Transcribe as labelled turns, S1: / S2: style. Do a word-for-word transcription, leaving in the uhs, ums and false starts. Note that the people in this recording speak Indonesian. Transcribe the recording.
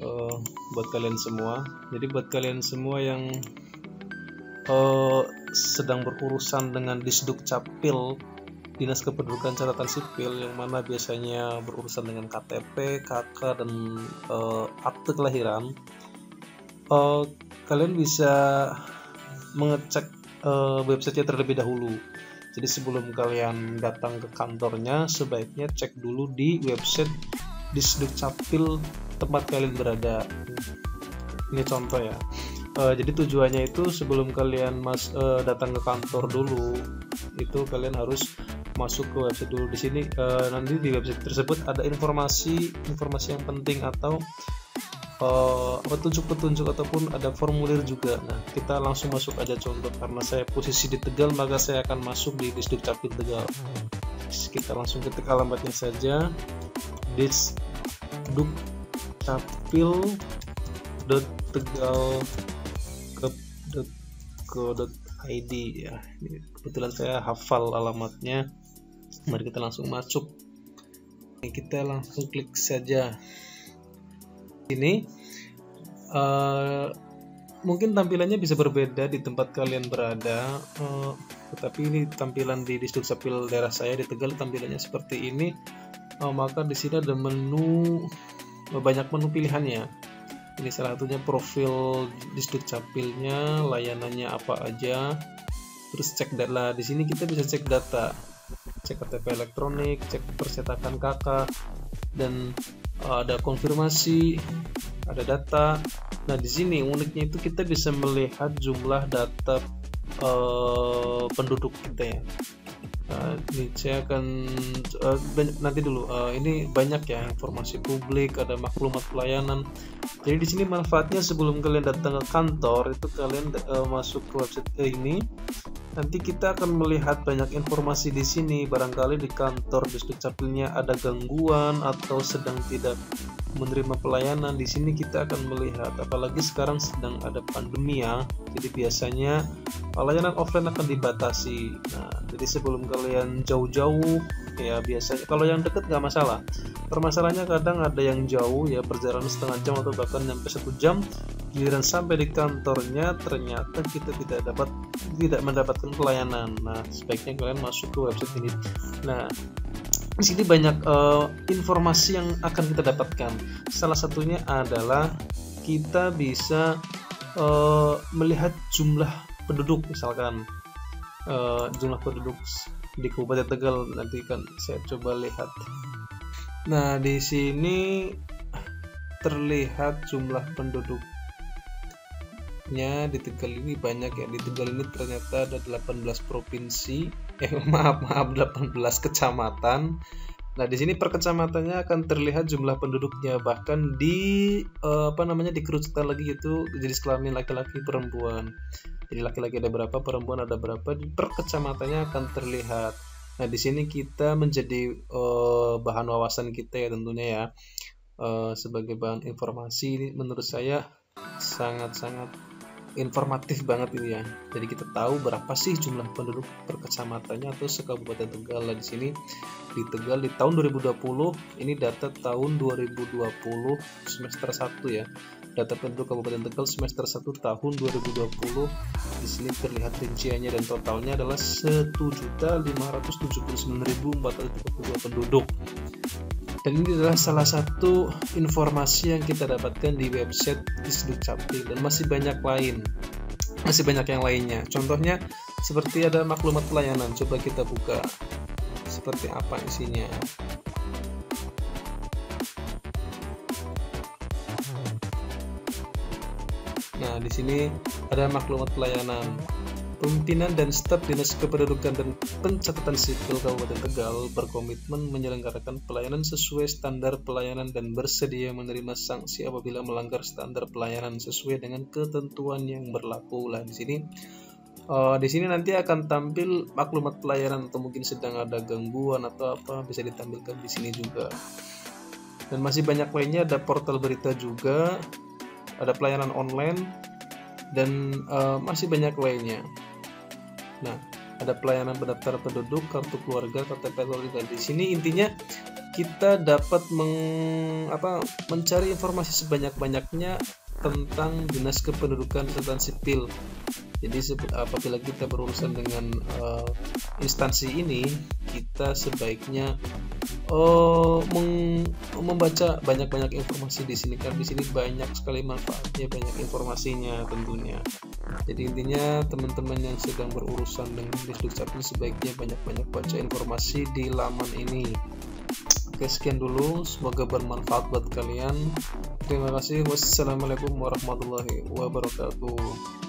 S1: uh, buat kalian semua. Jadi buat kalian semua yang uh, sedang berurusan dengan Disduk Capil, Dinas Kependudukan Catatan Sipil, yang mana biasanya berurusan dengan K T P, K K, dan uh, akte kelahiran, uh, kalian bisa mengecek uh, websitenya terlebih dahulu. Jadi sebelum kalian datang ke kantornya, sebaiknya cek dulu di website Disduk Capil tempat kalian berada. Ini contoh ya. Uh, jadi tujuannya itu sebelum kalian mas uh, datang ke kantor dulu, itu kalian harus masuk ke website dulu. Di sini uh, nanti di website tersebut ada informasi informasi yang penting atau Uh, petunjuk-petunjuk ataupun ada formulir juga. Nah, kita langsung masuk aja. Contoh, karena saya posisi di Tegal, maka saya akan masuk di Disduk Capil Tegal. Kita langsung ketik alamatnya saja, disduk capil dot tegal dot co dot i d ya. Kebetulan saya hafal alamatnya. Mari kita langsung masuk. Kita langsung klik saja. Ini uh, mungkin tampilannya bisa berbeda di tempat kalian berada, uh, tetapi ini tampilan di Disduk Capil daerah saya di Tegal tampilannya seperti ini. Uh, maka di sini ada menu, uh, banyak menu pilihannya. Ini salah satunya profil Disduk Capilnya, layanannya apa aja, terus cek data. Di sini kita bisa cek data, cek K T P elektronik, cek percetakan K K, dan ada konfirmasi, ada data. Nah, di sini uniknya itu kita bisa melihat jumlah data uh, penduduk kita ya. Uh, ini saya akan uh, nanti dulu. Uh, ini banyak ya informasi publik, ada maklumat pelayanan. Jadi di sini manfaatnya sebelum kalian datang ke kantor itu kalian uh, masuk ke website ini. Nanti kita akan melihat banyak informasi di sini. Barangkali di kantor Disduk Capilnya ada gangguan atau sedang tidak menerima pelayanan. Di sini kita akan melihat, apalagi sekarang sedang ada pandemi ya. Jadi biasanya pelayanan offline akan dibatasi. Nah, jadi sebelum kalian jauh-jauh ya, biasanya kalau yang dekat nggak masalah. Permasalahannya kadang ada yang jauh ya, perjalanan setengah jam atau bahkan sampai satu jam. Giliran sampai di kantornya ternyata kita tidak dapat tidak mendapatkan pelayanan. Nah, sebaiknya kalian masuk ke website ini. Nah, di sini banyak uh, informasi yang akan kita dapatkan. Salah satunya adalah kita bisa uh, melihat jumlah penduduk, misalkan uh, jumlah penduduk di Kabupaten Tegal. Nanti kan saya coba lihat. Nah, di sini terlihat jumlah penduduk di Tegal ini banyak ya. Di Tegal ini ternyata ada delapan belas provinsi, eh maaf maaf delapan belas kecamatan. Nah, di sini per kecamatannya akan terlihat jumlah penduduknya, bahkan di eh, apa namanya dikerucutkan lagi itu jenis kelamin laki-laki perempuan. Jadi laki-laki ada berapa, perempuan ada berapa, di per kecamatannya akan terlihat. Nah, di sini kita menjadi eh, bahan wawasan kita ya tentunya ya, eh, sebagai bahan informasi. Ini menurut saya sangat-sangat informatif banget ini ya. Jadi kita tahu berapa sih jumlah penduduk per kecamatannya atau sekabupaten Tegal. Nah, di sini di Tegal di tahun dua ribu dua puluh, ini data tahun dua ribu dua puluh semester satu ya. Data penduduk Kabupaten Tegal semester satu tahun dua ribu dua puluh. Di sini terlihat rinciannya dan totalnya adalah satu juta lima ratus tujuh puluh sembilan ribu empat ratus tiga puluh dua penduduk. Dan ini adalah salah satu informasi yang kita dapatkan di website Disduk Capil, dan masih banyak lain, masih banyak yang lainnya. Contohnya seperti ada maklumat pelayanan. Coba kita buka seperti apa isinya. Nah, di sini ada maklumat pelayanan. Pimpinan dan staf Dinas Kependudukan dan Pencatatan Sipil Kabupaten Tegal berkomitmen menyelenggarakan pelayanan sesuai standar pelayanan dan bersedia menerima sanksi apabila melanggar standar pelayanan sesuai dengan ketentuan yang berlaku. Lah, di sini uh, di sini nanti akan tampil maklumat pelayanan, atau mungkin sedang ada gangguan atau apa, bisa ditampilkan di sini juga. Dan masih banyak lainnya, ada portal berita juga, ada pelayanan online, dan uh, masih banyak lainnya. Nah, ada pelayanan pendaftaran penduduk, kartu keluarga, K T P elektronik. Di sini intinya kita dapat meng, apa, mencari informasi sebanyak-banyaknya tentang Dinas Kependudukan Catatan Sipil. Jadi apabila kita berurusan dengan uh, instansi ini, kita sebaiknya uh, meng, membaca banyak-banyak informasi di sini, karena di sini banyak sekali manfaatnya, banyak informasinya tentunya. Jadi intinya teman-teman yang sedang berurusan dengan Disdukcapil sebaiknya banyak-banyak baca informasi di laman ini. Oke, sekian dulu, semoga bermanfaat buat kalian. Terima kasih. Wassalamualaikum warahmatullahi wabarakatuh.